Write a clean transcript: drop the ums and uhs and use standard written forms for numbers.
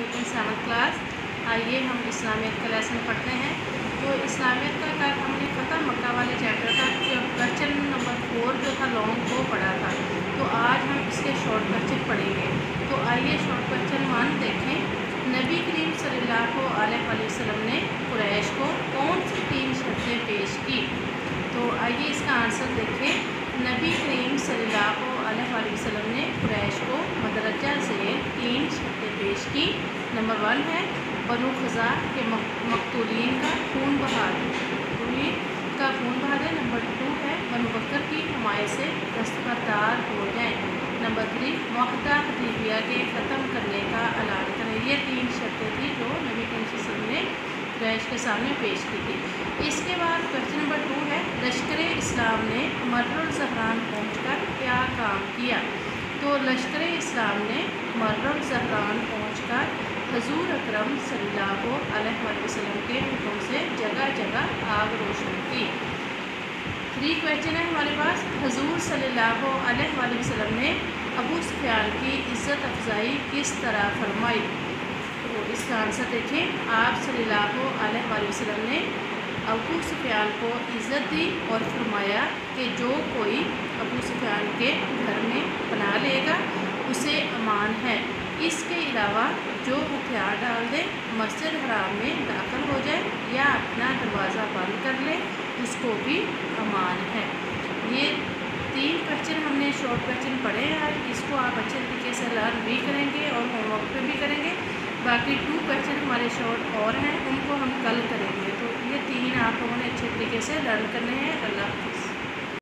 इन 7th class. आइए हम इस्लामियत का लेसन पढ़ते हैं। तो इस्लामियत का कल हमने फ़तह मक्का वाले चैप्टर का क्वेश्चन नंबर 4 जो था लॉन्ग वो पढ़ा था। तो आज हम इसके शॉर्ट क्वेश्चन पढ़ेंगे। तो आइए शॉर्ट क्वेश्चन 1 देखें। नबी करीम सल्लल्लाहु अलैहि वसल्लम ने कुरैश को कौन सी 3 शर्तें पेश की? तो आइए इसका आंसर देखें। नबी करीम सल्लल्लाहु अलैहि वसल्लम ने कुरैश को मदरजा से 3 शर्तें पेश की। नंबर 1 है बनु ख़ज़ा के मक़तूलीन का खून बहा दे। नंबर 2 है बनु बकर की हमायत से दस्तबरदार हो जाएँ। नंबर 3 मुआहदा हदीबिया के ख़त्म करने का ऐलान करें। ये 3 शर्तें थी जो नबी करीम सल्लल्लाहु अलैहि वसल्लम ने कुरैश के सामने पेश की थी। इसके बाद क्वेश्चन नंबर 2 है लश्कर इस्लाम ने मर्रुल ज़हरान पहुँचकर क्या काम किया? तो लश्कर इस्लाम ने मर्रुल ज़हरान पहुँचकर हुज़ूर अकरम सल्लल्लाहु अलैहि वसल्लम के हुक्म से जगह जगह आग रोशन की। 3 क्वेश्चन है हमारे पास। हुज़ूर सल्लल्लाहु अलैहि वसल्लम ने अबू सुफियान की इज़्ज़त अफजाई किस तरह फरमाई? तो इसका आंसर देखें। आप सल्लल्लाहु अलैहि वसल्लम ने अबू सुफियान को इज़्ज़त दी और फरमाया कि जो कोई अबू सुफियान के घर में पनाह लेगा उसे अमान है। इसके अलावा जो हथियार डाल दे मस्जिद हराम में दाखिल हो जाए या अपना दरवाज़ा बंद कर ले उसको भी अमान है। ये 3 क्वेश्चन हमने शॉर्ट क्वेश्चन पढ़े हैं। इसको आप अच्छे तरीके से लर्न भी करेंगे और होमवर्क पे भी करेंगे। बाकी 2 क्वेश्चन हमारे शॉर्ट और हैं उनको हम कल करेंगे। तो ये 3 आप लोगों ने अच्छे तरीके से लर्न करने हैं। अल्लाह हाफ़िज़।